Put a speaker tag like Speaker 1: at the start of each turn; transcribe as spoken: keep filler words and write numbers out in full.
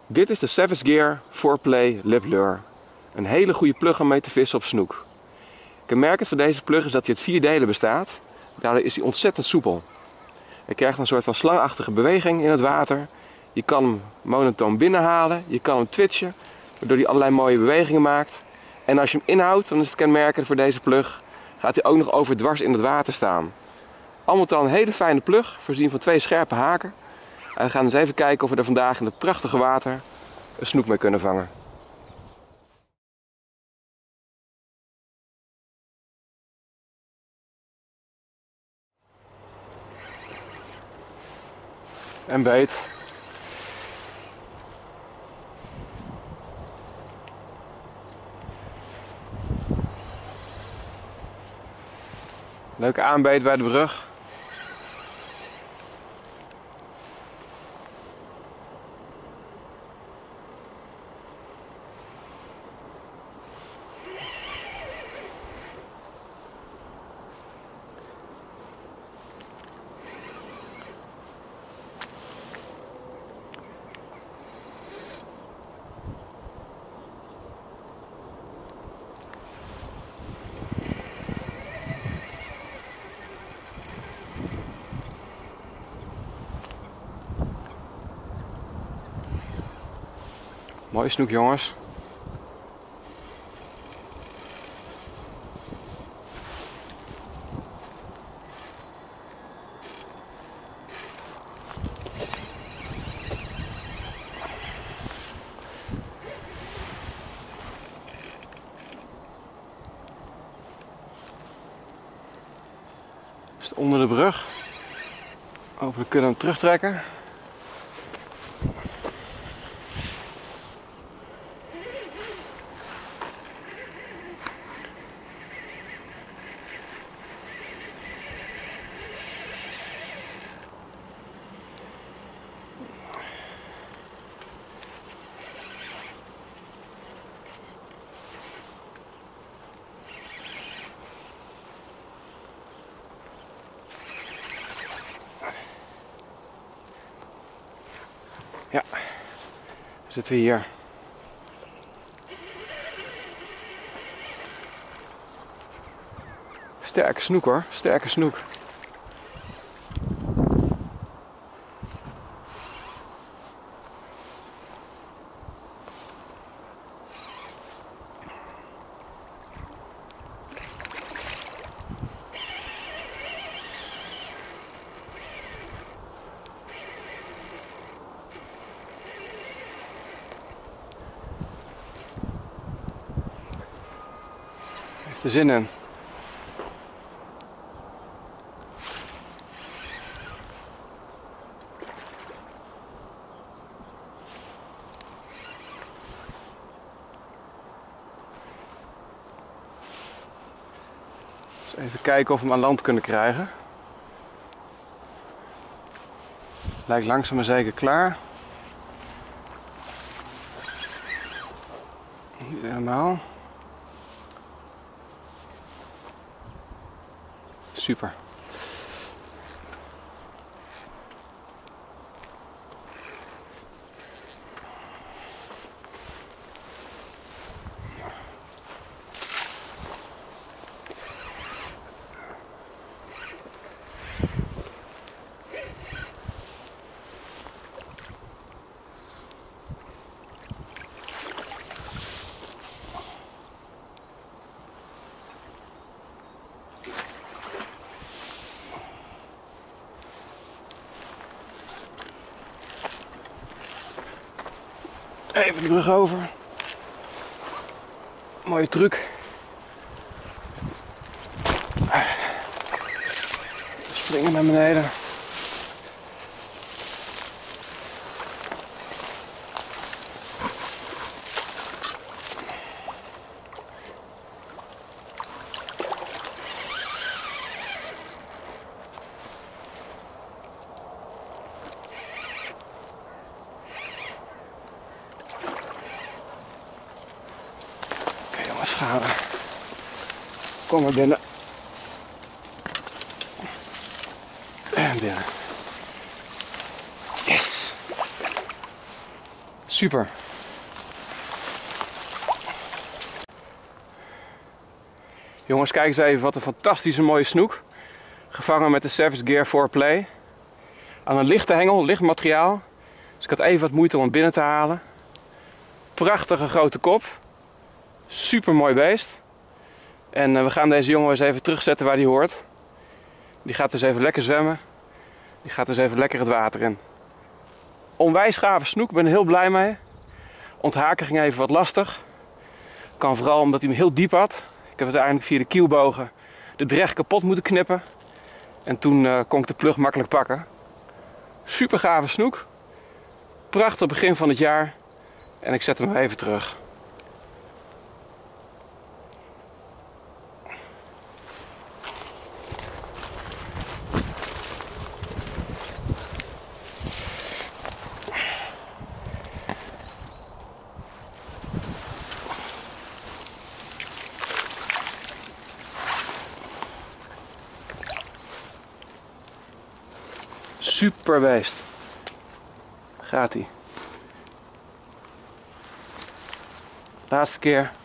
Speaker 1: Dit is de Savage Gear four play Lip Lure. Een hele goede plug om mee te vissen op snoek. Kenmerkend van deze plug is dat hij uit vier delen bestaat. Daardoor is hij ontzettend soepel. Je krijgt een soort van slangachtige beweging in het water. Je kan hem monotoon binnenhalen, je kan hem twitchen, waardoor hij allerlei mooie bewegingen maakt. En als je hem inhoudt, dan is het kenmerkend voor deze plug, gaat hij ook nog overdwars in het water staan. Al met al een hele fijne plug, voorzien van twee scherpe haken. En we gaan eens even kijken of we er vandaag in het prachtige water een snoek mee kunnen vangen. En beet. Leuke aanbeet bij de brug. Mooie snoek, jongens. Is onder de brug. Hopelijk kunnen we hem terugtrekken. Ja, dan zitten we hier. Sterke snoek hoor, sterke snoek. Heeft er zin in. Dus even kijken of we hem aan land kunnen krijgen. Lijkt langzaam maar zeker klaar. Niet helemaal. Super. Even de brug over. Mooie truc. Springen naar beneden. Gaan we. Kom maar binnen. En binnen. Yes! Super. Jongens, kijk eens even wat een fantastische mooie snoek. Gevangen met de Savage Gear four play. Aan een lichte hengel, licht materiaal. Dus ik had even wat moeite om hem binnen te halen. Prachtige grote kop. Super mooi beest. En uh, we gaan deze jongen eens even terugzetten waar hij hoort. Die gaat dus even lekker zwemmen. Die gaat dus even lekker het water in. Onwijs gave snoek, ik ben er heel blij mee. Onthaken ging even wat lastig. Kan vooral omdat hij hem heel diep had. Ik heb uiteindelijk via de kielbogen de dreg kapot moeten knippen. En toen uh, kon ik de plug makkelijk pakken. Super gave snoek. Prachtig begin van het jaar. En ik zet hem even terug. Super beest. Gaat ie. Laatste keer.